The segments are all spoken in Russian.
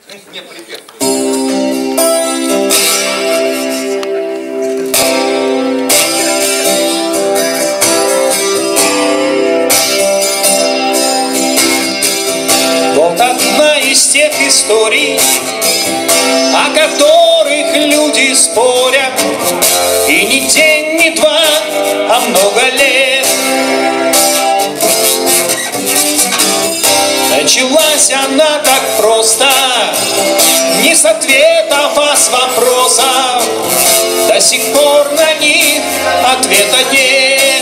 Не препятствует. Вот одна из тех историй, о которых люди спорят, и не день, не два, а много лет. Началась она так просто, не с ответов, а с вопросов. До сих пор на них ответа нет.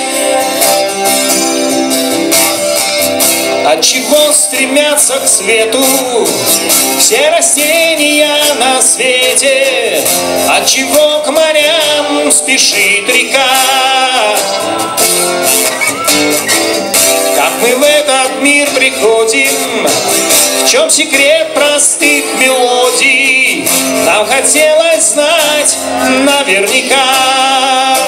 Отчего стремятся к свету все растения на свете? Отчего к морям спешит река? Как мы в этот мир приходим, в чем секрет простых мелодий? Нам хотелось знать наверняка.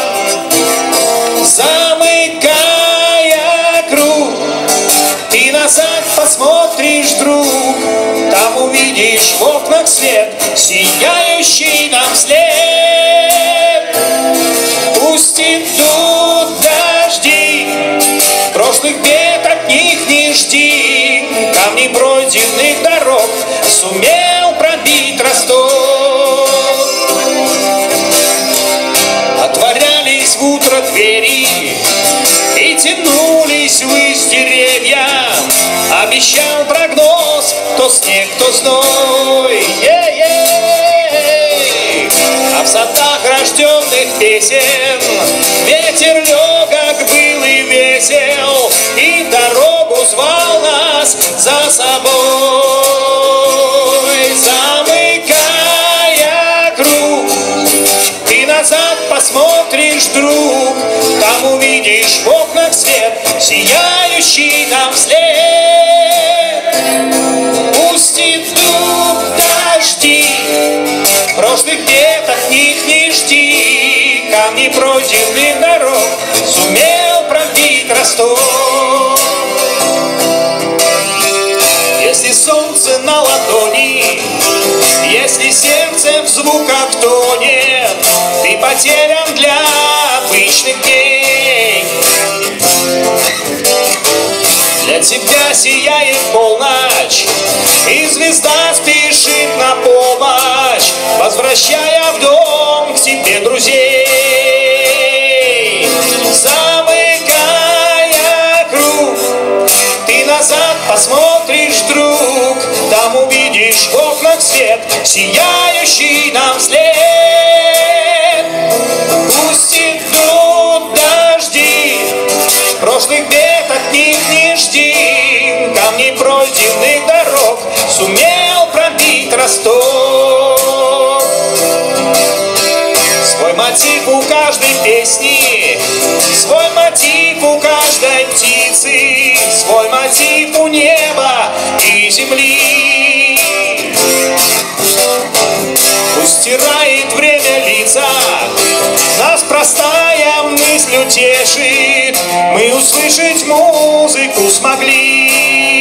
Замыкая круг, ты назад посмотришь, друг, там увидишь в окнах свет, сияющий нам вслед. Пусть идут дожди, прошлых бед от них не жди. Камни пройденных дорог сумел пробить Ростов. Отворялись в утро двери и тянулись ввысь деревья. Обещал прогноз, то снег, то зной. А в садах рожденных песен ветер легок был и весел, и в дорогу звал нас за собой. Замыкая круг, ты назад посмотришь, друг, там увидишь в окнах свет, сияющий нам вслед. Пусть идут дожди, прошлых бед от них не жди. Камни пройденных дорог сумел пробить Ростов. Если солнце на ладони, если сердце в звуках тонет, ты потерян для обычных дней. Для тебя сияет полночь, и звезда спешит на помощь, возвращая в дом к тебе друзей. Замыкая круг, ты назад посмотришь, друг, там увидишь в окнах свет, сияющий нам вслед. Пусть идут дожди, прошлых бед от них не жди. Камни пройденных дорог сумел пробить Ростов. Свой мотив у каждой песни, свой мотив у каждой птицы, свой мотив у неба и земли. Пусть стирает время лица, нас простая мысль утешит, мы услышать музыку смогли.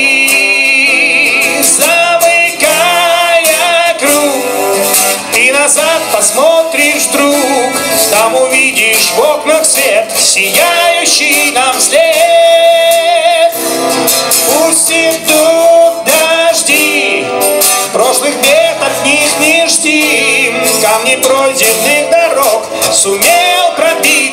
Замыкая круг, ты назад посмотришь, друг, там увидишь в окнах свет, сияющий нам вслед. Пусть идут дожди, прошлых бед от них не жди. Камни пройденных дорог сумел пробить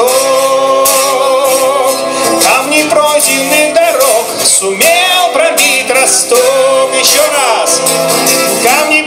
Ростов. Камни пройденных дорог сумел пробить Ростов. Еще раз. Камни